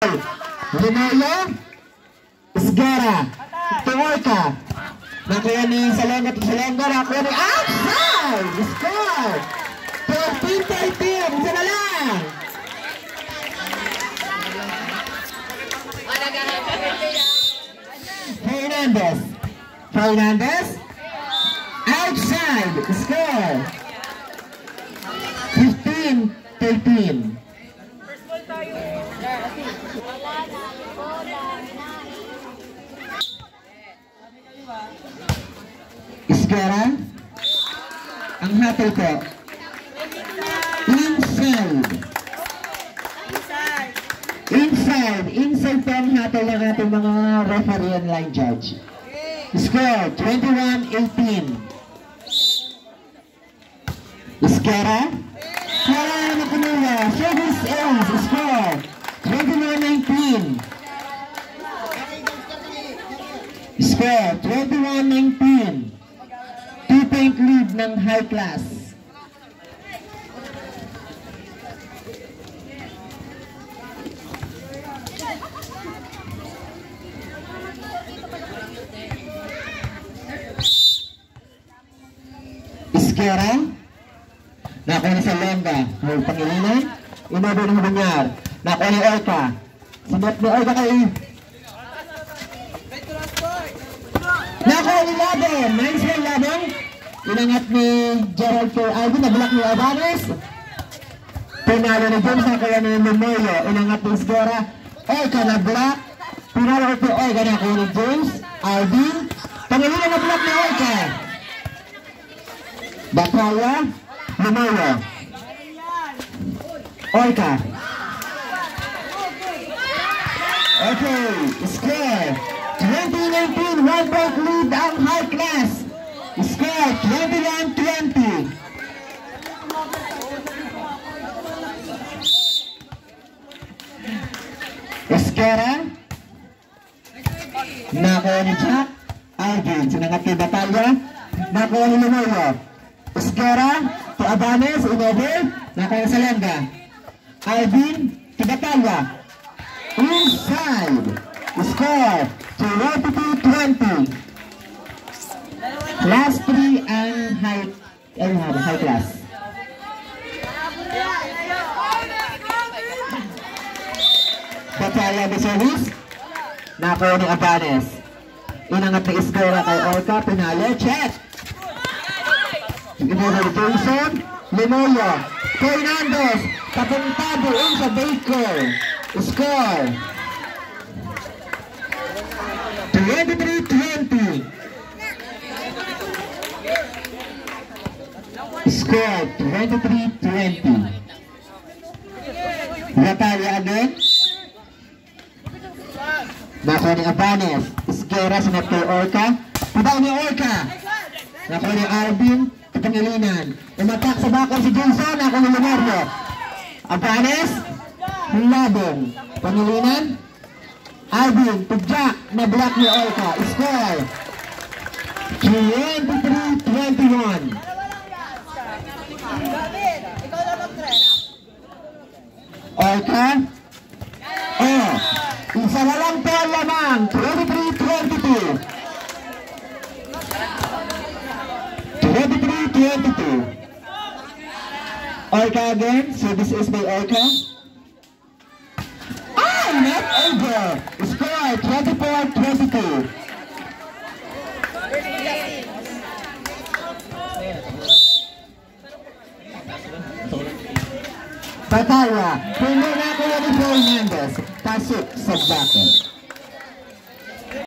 Rinaldo. Isgara. Tuorka. Nakuha ni Salonga. Nakuha ni outside. Score. 13-13. Isa na lang. Fernandez. Outside. Score. 15-13. Isgara. Ang hatol ko. Inside po ang hatol ng ating mga referee and line judge. Score 21-18. Isgara. Kaya na kunuha. Service ends. Score 21-19. Score 21-19. 2-point lead ng high class. Isgara. Nakuha ni Salonga. May Pangilinan. Inabo ng Bunyar. Nakuha ni Orca. Sinat ni Orca kay nakuha ni Labon. Nice one, Labon. Inangat ni Gerald for Alvin. Nablock ni Abanes. Pinalo ni James. Nakuha ni Memoyo. Inangat ni Isgara. Orca na block. Pinalo ko Orca. Nakuha ni James. Alvin. Pangilinan na block ni Orca. Bataya. Memoyo. Orca. Okay. Score 20-19. 1-point lead ang high class. Score 21-20. Isgara. Nakuha ni Jack. Alvin. Sinangat kay Bataya. Nakuha ni Memoyo. Isgara. To Abanes. Inover. Nakuha ni Salonga. Alvin. To Bataya. Inside. Score 22-20. Class 3 ang high class. Bataya de service. Nakuha ni Abanes. Inangat ni Isgara kay Orca. Pinalo. Check. Inangat ni Jason. Lemoyo. Fernandez. Papuntado sa Baker. Score 23-20. Score 23-20. Bataya again. Nakuha ni Abanes. Isgara sinat kay Orca. Pabaw ni Orca. Nakuha ni Alvin. Pangilinan. Umatak sa bakal si Jason. Nakuha ni Leonardo. Abanes. Labong. Pangilinan. Alvin. Jack. Na-block ni Orca. Score 23-21. Orca. Isa na lang po lamang. 23-22. 23-22. Orca again. Service is by Orca. Not over. Score 24-22. Bataya. Hindi na ko ni Fernandez. Pasok sa bakit.